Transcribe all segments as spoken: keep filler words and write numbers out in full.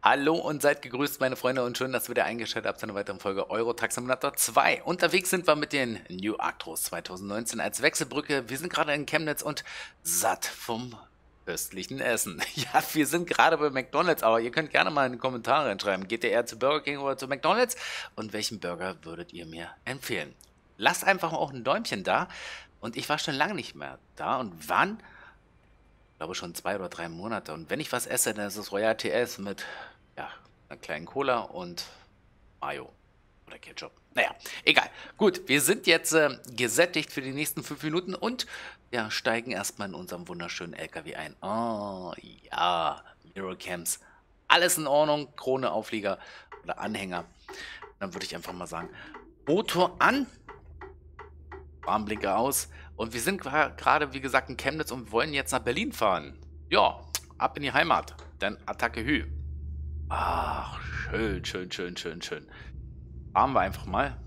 Hallo und seid gegrüßt, meine Freunde, und schön, dass ihr wieder eingeschaltet habt zu einer weiteren Folge Euro Truck Simulator zwei. Unterwegs sind wir mit den New Actros zwanzig neunzehn als Wechselbrücke. Wir sind gerade in Chemnitz und satt vom köstlichen Essen. Ja, wir sind gerade bei McDonald's, aber ihr könnt gerne mal in die Kommentare schreiben. Geht ihr eher zu Burger King oder zu McDonald's? Und welchen Burger würdet ihr mir empfehlen? Lasst einfach auch ein Däumchen da. Und ich war schon lange nicht mehr da. Und wann? Ich glaube schon zwei oder drei Monate. Und wenn ich was esse, dann ist es Royal T S mit ja, einer kleinen Cola und Mayo oder Ketchup. Naja, egal. Gut, wir sind jetzt äh, gesättigt für die nächsten fünf Minuten und ja, steigen erstmal in unserem wunderschönen L K W ein. Oh ja, Mirrorcams. Alles in Ordnung. Krone, Auflieger oder Anhänger. Dann würde ich einfach mal sagen, Motor an. Warnblinker aus. Und wir sind gerade, wie gesagt, in Chemnitz und wollen jetzt nach Berlin fahren. Ja, ab in die Heimat. Dann Attacke Hü. Ach, schön, schön, schön, schön, schön. Fahren wir einfach mal.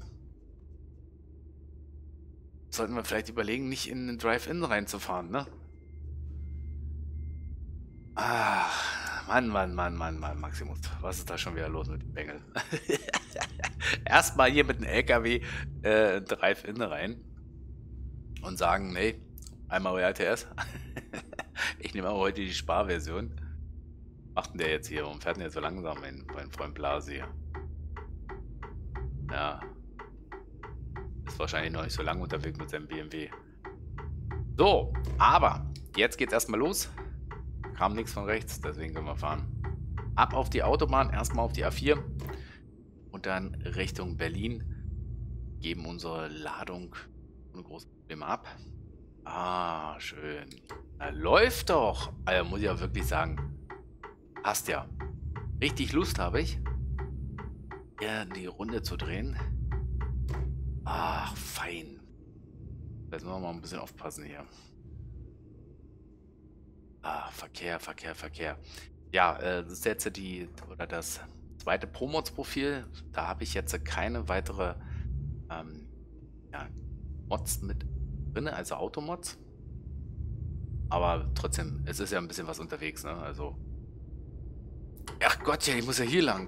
Sollten wir vielleicht überlegen, nicht in den Drive-In reinzufahren, ne? Ach, Mann, Mann, Mann, Mann, Mann, Maximus. Was ist da schon wieder los mit dem Bengel? Erstmal hier mit dem L K W äh, Drive-In rein. Und sagen, nee, einmal Royal T S. Ich nehme aber heute die Sparversion. Was macht denn der jetzt hier? Warum fährt denn der so langsam, mein, mein Freund Blasi? Ja. Ist wahrscheinlich noch nicht so lange unterwegs mit seinem B M W. So, aber jetzt geht's erstmal los. Kam nichts von rechts, deswegen können wir fahren. Ab auf die Autobahn, erstmal auf die A vier. Und dann Richtung Berlin. Geben unsere Ladung ohne große Probleme ab. Ah, schön. Na, läuft doch. Also muss ich ja wirklich sagen. Passt ja. Richtig Lust habe ich, hier die Runde zu drehen. Ach, fein. Jetzt müssen wir mal ein bisschen aufpassen hier. Ah, Verkehr, Verkehr, Verkehr. Ja, äh, das ist jetzt die, oder das zweite Pro-Mods-Profil. Da habe ich jetzt keine weitere ähm, ja, Mods mit drin, also Automods. Aber trotzdem, es ist ja ein bisschen was unterwegs, ne? Also. Ach Gott, ja, ich muss ja hier lang.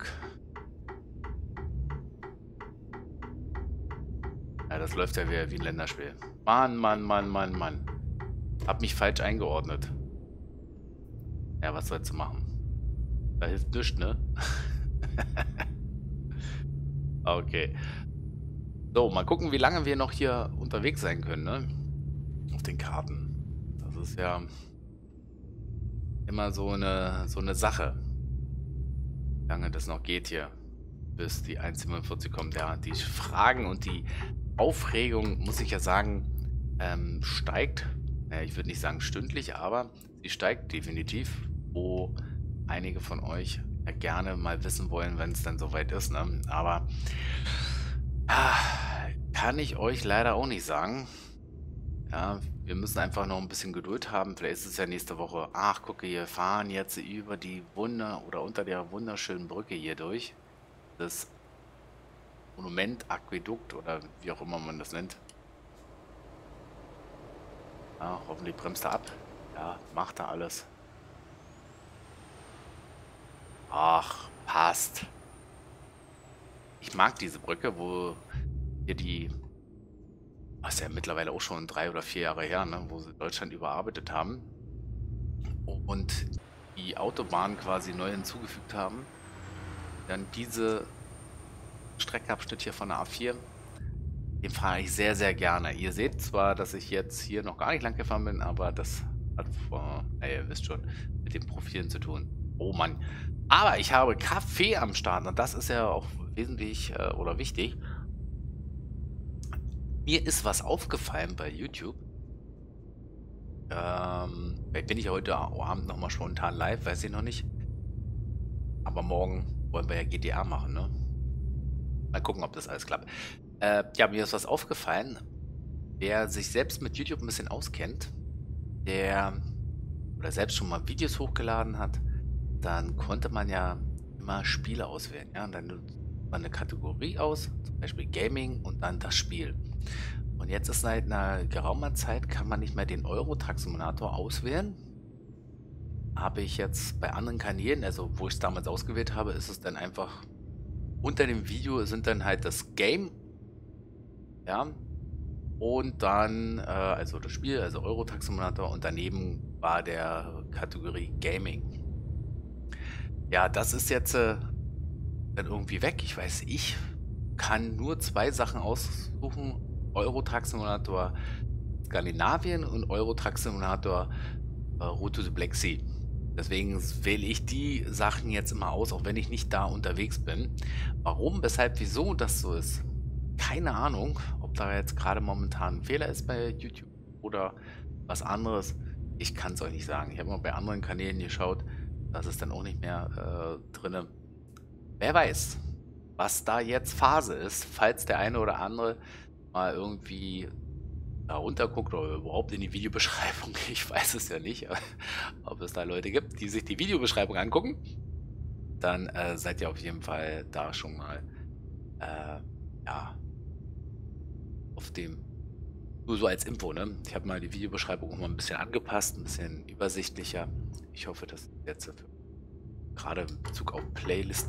Ja, das läuft ja wie, wie ein Länderspiel. Mann, Mann, Mann, Mann, Mann. Hab mich falsch eingeordnet. Ja, was sollst du machen? Da hilft nichts, ne? Okay. So, mal gucken, wie lange wir noch hier unterwegs sein können, ne? Auf den Karten. Das ist ja immer so eine, so eine Sache. Wie lange das noch geht hier, bis die eins siebenundvierzig kommt. Ja, die Fragen und die Aufregung, muss ich ja sagen, ähm, steigt. Ja, ich würde nicht sagen stündlich, aber sie steigt definitiv, wo einige von euch ja gerne mal wissen wollen, wenn es dann soweit ist, ne? Aber ah, kann ich euch leider auch nicht sagen. Ja, wir müssen einfach noch ein bisschen Geduld haben. Vielleicht ist es ja nächste Woche. Ach, gucke, wir fahren jetzt über die Wunder oder unter der wunderschönen Brücke hier durch. Das Monument, Aquädukt oder wie auch immer man das nennt. Ja, hoffentlich bremst er ab. Ja, macht er alles. Ach, passt. Ich mag diese Brücke, wo hier die, was ja mittlerweile auch schon drei oder vier Jahre her, ne, wo sie Deutschland überarbeitet haben und die Autobahn quasi neu hinzugefügt haben. Dann diese Streckenabschnitt hier von der A vier, den fahre ich sehr, sehr gerne. Ihr seht zwar, dass ich jetzt hier noch gar nicht lang gefahren bin, aber das hat, äh, ihr wisst schon, mit den Profilen zu tun. Oh Mann. Aber ich habe Kaffee am Start und das ist ja auch wesentlich äh, oder wichtig. Mir ist was aufgefallen bei YouTube. Ähm, vielleicht bin ich heute Abend nochmal spontan live, weiß ich noch nicht. Aber morgen wollen wir ja G T A machen, ne? Mal gucken, ob das alles klappt. Äh, ja, mir ist was aufgefallen. Wer sich selbst mit YouTube ein bisschen auskennt, der oder selbst schon mal Videos hochgeladen hat, dann konnte man ja immer Spiele auswählen. Ja? Und dann nimmt man eine Kategorie aus, zum Beispiel Gaming und dann das Spiel. Und jetzt ist seit einer geraumer Zeit, kann man nicht mehr den Euro Truck Simulator auswählen, habe ich jetzt bei anderen Kanälen, also wo ich es damals ausgewählt habe, ist es dann einfach unter dem Video sind dann halt das Game, ja, und dann, äh, also das Spiel, also Euro Truck Simulator, und daneben war der Kategorie Gaming. Ja, das ist jetzt äh, dann irgendwie weg. Ich weiß, ich kann nur zwei Sachen aussuchen: Euro Truck Simulator Skandinavien und Euro Truck Simulator äh, Route to the Black Sea. Deswegen wähle ich die Sachen jetzt immer aus, auch wenn ich nicht da unterwegs bin. Warum, weshalb, wieso das so ist? Keine Ahnung, ob da jetzt gerade momentan ein Fehler ist bei YouTube oder was anderes. Ich kann es euch nicht sagen. Ich habe mal bei anderen Kanälen geschaut, da ist es dann auch nicht mehr äh, drin. Wer weiß, was da jetzt Phase ist, falls der eine oder andere mal irgendwie da runterguckt oder überhaupt in die Videobeschreibung. Ich weiß es ja nicht, ob es da Leute gibt, die sich die Videobeschreibung angucken. Dann äh, seid ihr auf jeden Fall da schon mal äh, ja, auf dem, nur so als Info, ne? Ich habe mal die Videobeschreibung auch mal ein bisschen angepasst, ein bisschen übersichtlicher. Ich hoffe, dass jetzt gerade in Bezug auf Playlist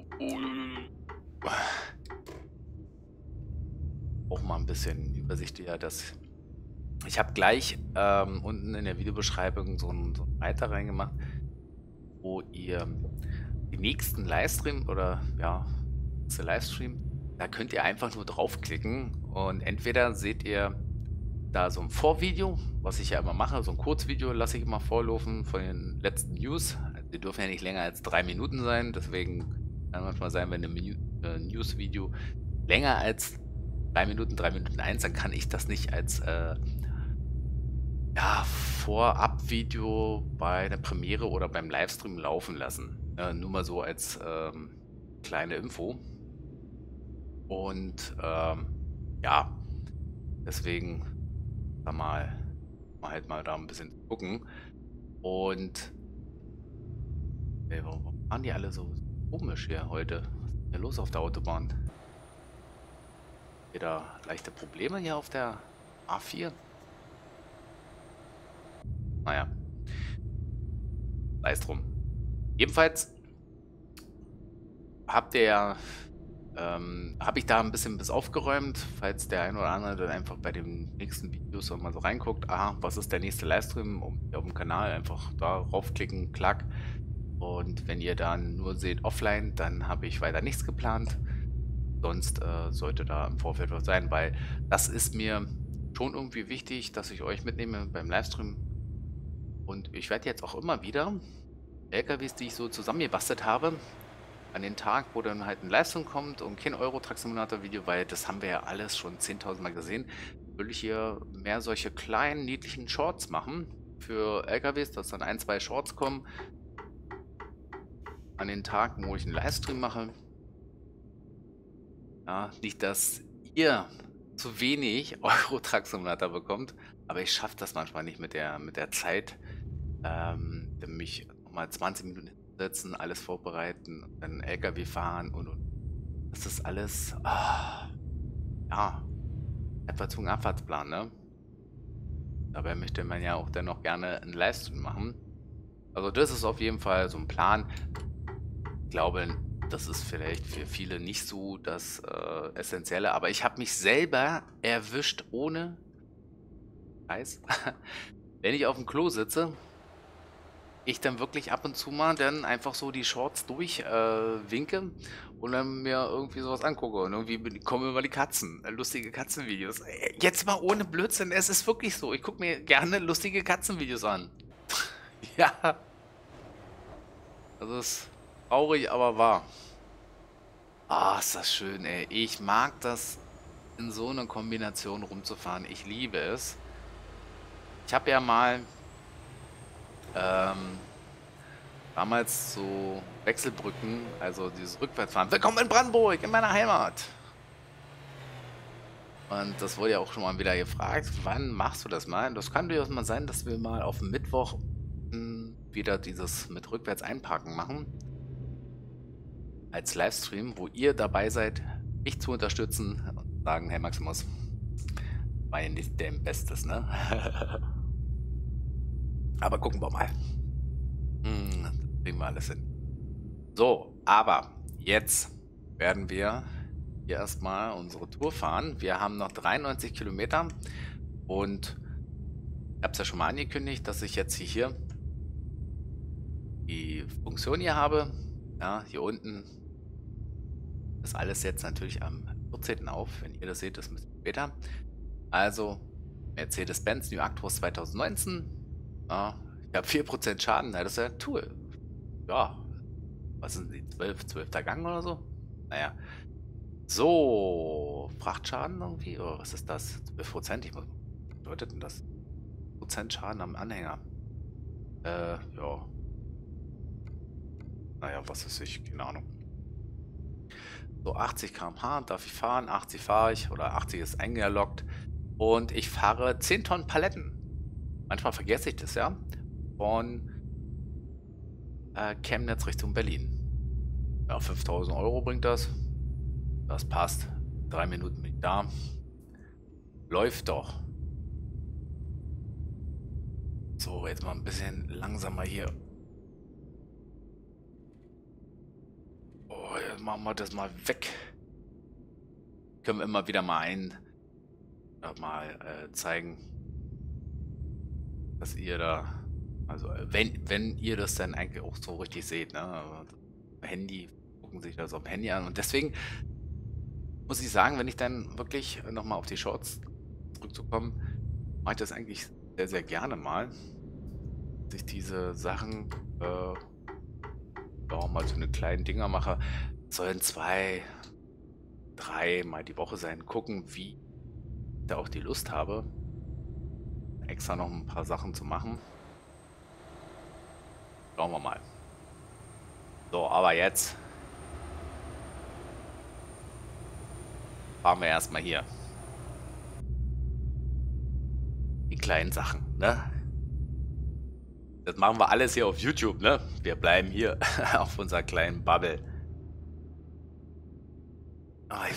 auch mal ein bisschen übersichtlicher. Das ich habe gleich ähm, unten in der Videobeschreibung so einen, so einen Reiter reingemacht, wo ihr die nächsten Livestream oder ja, nächste Livestream, da könnt ihr einfach nur draufklicken und entweder seht ihr da so ein Vorvideo, was ich ja immer mache, so ein Kurzvideo lasse ich immer vorlaufen von den letzten News. Also die dürfen ja nicht länger als drei Minuten sein, deswegen kann manchmal sein, wenn ein äh, News-Video länger als drei Minuten, drei Minuten eins, dann kann ich das nicht als äh, ja, Vorab-Video bei der Premiere oder beim Livestream laufen lassen. Äh, nur mal so als ähm, kleine Info. Und ähm, ja, deswegen da mal, mal halt mal da ein bisschen gucken. Und ey, warum fahren die alle so komisch hier heute? Was ist hier los auf der Autobahn? Wieder leichte Probleme hier auf der A vier? Naja, sei es drum. Jedenfalls habt ihr ja, ähm, habe ich da ein bisschen bis aufgeräumt, falls der ein oder andere dann einfach bei den nächsten Videos auch mal so reinguckt, aha, was ist der nächste Livestream, um auf dem Kanal einfach da raufklicken, klack. Und wenn ihr dann nur seht offline, dann habe ich weiter nichts geplant. Sonst äh, sollte da im Vorfeld was sein, weil das ist mir schon irgendwie wichtig, dass ich euch mitnehme beim Livestream. Und ich werde jetzt auch immer wieder L K Ws, die ich so zusammengebastelt habe, an den Tag, wo dann halt ein Livestream kommt und kein Euro Truck Simulator Video, weil das haben wir ja alles schon zehntausend Mal gesehen, will ich hier mehr solche kleinen, niedlichen Shorts machen für L K Ws, dass dann ein, zwei Shorts kommen an den Tagen, wo ich einen Livestream mache. Ja, nicht, dass ihr zu wenig Euro Truck Simulator bekommt, aber ich schaffe das manchmal nicht mit der, mit der Zeit, ähm, mich nochmal zwanzig Minuten hinsetzen, alles vorbereiten, dann L K W fahren und, und das ist alles, ah, ja, etwa zu einem Abfahrtsplan, ne? Dabei möchte man ja auch dennoch gerne einen Livestream machen. Also das ist auf jeden Fall so ein Plan. Ich glaube, das ist vielleicht für viele nicht so das äh, Essentielle, aber ich habe mich selber erwischt ohne Scheiß. Wenn ich auf dem Klo sitze, ich dann wirklich ab und zu mal dann einfach so die Shorts durch äh, winke und dann mir irgendwie sowas angucke und irgendwie kommen immer die Katzen, äh, lustige Katzenvideos. Äh, Jetzt mal ohne Blödsinn, es ist wirklich so. Ich gucke mir gerne lustige Katzenvideos an. Ja, das ist traurig, aber wahr. Ah, ist das schön, ey. Ich mag das, in so einer Kombination rumzufahren. Ich liebe es. Ich habe ja mal ähm, damals so Wechselbrücken, also dieses Rückwärtsfahren. Willkommen in Brandenburg, in meiner Heimat. Und das wurde ja auch schon mal wieder gefragt, wann machst du das mal? Das kann durchaus mal sein, dass wir mal auf Mittwoch mh, wieder dieses mit rückwärts einparken machen. Als Livestream, wo ihr dabei seid, mich zu unterstützen und sagen, hey Maximus, war ja nicht dein Bestes, ne? Aber gucken wir mal. Hm, das kriegen wir alles hin. So, aber jetzt werden wir hier erstmal unsere Tour fahren. Wir haben noch dreiundneunzig Kilometer und ich habe es ja schon mal angekündigt, dass ich jetzt hier die Funktion hier habe. Ja, hier unten ist alles jetzt natürlich am vierzehnten auf. Wenn ihr das seht, ist ein bisschen später. Also Mercedes-Benz New Actros zwanzig neunzehn. Ja, ich habe vier Prozent Schaden. Ja, das ist ja Tour. Ja, was sind die? zwölf, zwölfter Gang oder so? Naja. So, Frachtschaden irgendwie? Oder was ist das? zwölf Prozent? Ich muss, was bedeutet denn das? Prozent Schaden am Anhänger. Äh, ja. Naja, was ist ich? Keine Ahnung. So, achtzig Kilometer pro Stunde darf ich fahren. achtzig fahre ich. Oder achtzig ist eingeloggt. Und ich fahre zehn Tonnen Paletten. Manchmal vergesse ich das, ja. Von äh, Chemnitz Richtung Berlin. Ja, fünftausend Euro bringt das. Das passt. Drei Minuten bin ich da. Läuft doch. So, jetzt mal ein bisschen langsamer hier. Oh, jetzt machen wir das mal weg. Können wir immer wieder mal ein, ja, mal äh, zeigen, dass ihr da, also äh, wenn, wenn ihr das dann eigentlich auch so richtig seht, ne? Also, Handy, gucken sich das auf dem Handy an und deswegen muss ich sagen, wenn ich dann wirklich nochmal auf die Shorts zurückzukommen, mache ich das eigentlich sehr, sehr gerne mal, dass ich diese Sachen äh, auch mal so eine kleinen Dinger mache. Sollen zwei, drei Mal die Woche sein. Gucken, wie ich da auch die Lust habe, extra noch ein paar Sachen zu machen. Schauen wir mal. So, aber jetzt fahren wir erstmal hier. Die kleinen Sachen, ne? Das machen wir alles hier auf YouTube, ne? Wir bleiben hier auf unserer kleinen Bubble. Oh, ich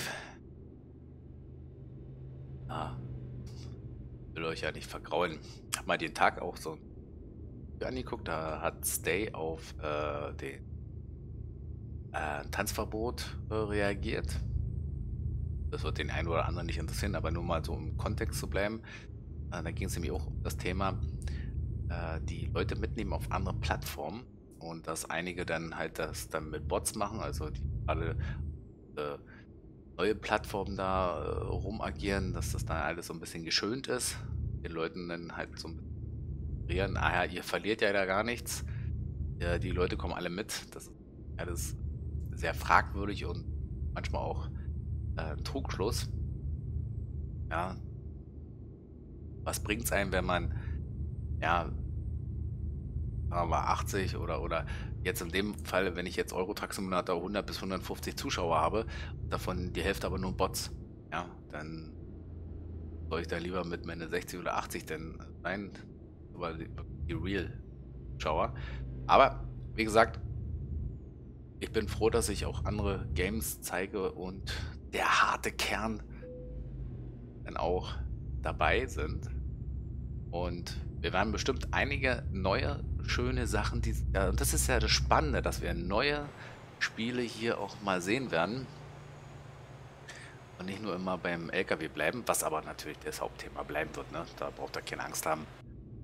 ah, will euch ja nicht vergrauen. Ich habe mal den Tag auch so angeguckt, da hat Stay auf äh, den äh, Tanzverbot äh, reagiert. Das wird den einen oder anderen nicht interessieren, aber nur mal so im Kontext zu bleiben. Äh, da ging es nämlich auch um das Thema, äh, die Leute mitnehmen auf andere Plattformen und dass einige dann halt das dann mit Bots machen, also die gerade äh, neue Plattformen da äh, rumagieren, dass das dann alles so ein bisschen geschönt ist. Den Leuten dann halt so ein bisschen suggerieren, ah ja, ihr verliert ja da gar nichts. Ja, die Leute kommen alle mit. Das ist alles sehr fragwürdig und manchmal auch äh, ein Trugschluss. Ja, was bringt es einem, wenn man, ja, sagen wir mal achtzig oder, oder jetzt in dem Fall, wenn ich jetzt Euro Truck Simulator hundert bis hundertfünfzig Zuschauer habe, davon die Hälfte aber nur Bots, ja, dann soll ich da lieber mit meine sechzig oder achtzig denn sein, aber die, die Real-Zuschauer. Aber, wie gesagt, ich bin froh, dass ich auch andere Games zeige und der harte Kern dann auch dabei sind. Und wir werden bestimmt einige neue, schöne Sachen, die, ja, und das ist ja das Spannende, dass wir neue Spiele hier auch mal sehen werden. Und nicht nur immer beim L K W bleiben, was aber natürlich das Hauptthema bleiben wird, ne? Da braucht ihr keine Angst haben.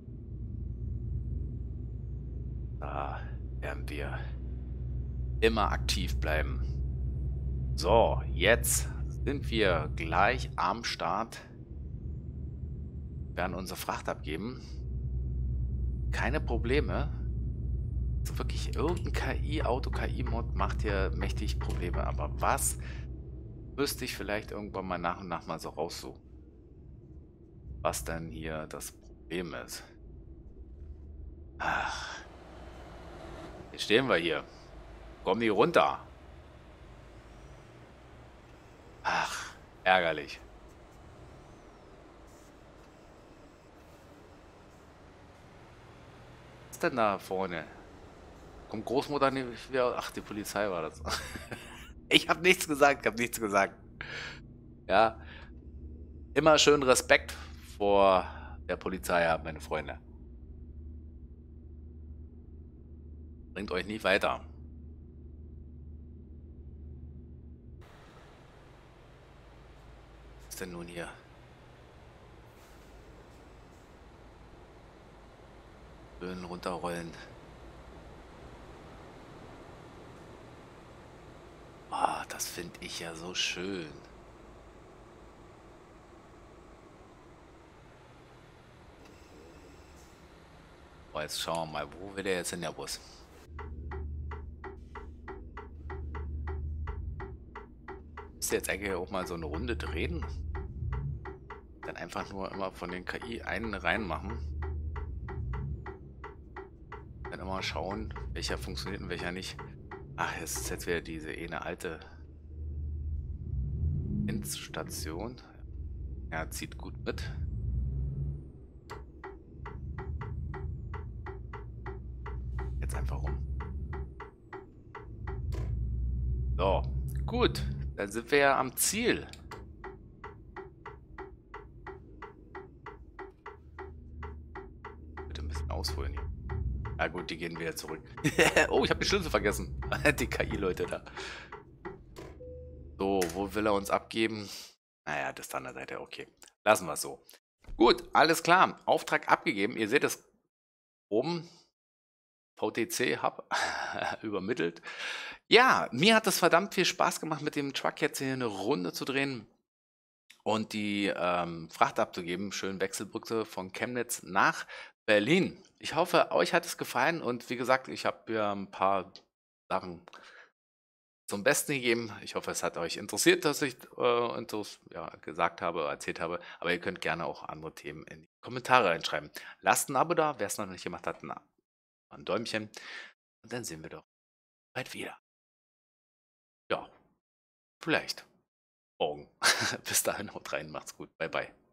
Da werden wir immer aktiv bleiben. So, jetzt sind wir gleich am Start. Wir werden unsere Fracht abgeben. Keine Probleme. Also wirklich irgendein K I, Auto-K I-Mod macht hier mächtig Probleme. Aber was müsste ich vielleicht irgendwann mal nach und nach mal so raussuchen? Was denn hier das Problem ist? Ach, jetzt stehen wir hier. Kommen die runter? Ach, ärgerlich. Was ist denn da vorne? Kommt Großmutter nicht wieder? Ach, die Polizei war das. Ich habe nichts gesagt, ich habe nichts gesagt. Ja, immer schön Respekt vor der Polizei haben, meine Freunde. Bringt euch nicht weiter. Was ist denn nun hier? Schön runterrollen. Ah, das finde ich ja so schön. Oh, jetzt schauen wir mal, wo will der jetzt hin, der Bus? Müsste jetzt eigentlich auch mal so eine Runde drehen? Dann einfach nur immer von den K I einen reinmachen. Dann immer schauen, welcher funktioniert und welcher nicht. Ach, es ist jetzt wieder diese eine alte Endstation. Ja, zieht gut mit. Jetzt einfach rum. So, gut. Dann sind wir ja am Ziel. Bitte ein bisschen ausholen hier. Na gut, die gehen wieder zurück. Oh, ich habe die Schlüssel vergessen. Die K I-Leute da. So, wo will er uns abgeben? Naja, das ist an der Seite. Okay, lassen wir es so. Gut, alles klar. Auftrag abgegeben. Ihr seht es oben. V T C-Hub übermittelt. Ja, mir hat es verdammt viel Spaß gemacht, mit dem Truck jetzt hier eine Runde zu drehen und die ähm, Fracht abzugeben. Schön Wechselbrücke von Chemnitz nach Berlin. Ich hoffe, euch hat es gefallen und wie gesagt, ich habe ja ein paar Sachen zum Besten gegeben. Ich hoffe, es hat euch interessiert, dass ich äh, interess ja, gesagt habe, erzählt habe. Aber ihr könnt gerne auch andere Themen in die Kommentare reinschreiben. Lasst ein Abo da, wer es noch nicht gemacht hat, ein, ein Däumchen. Und dann sehen wir doch bald wieder. Ja, vielleicht morgen. Bis dahin, haut rein, macht's gut. Bye, bye.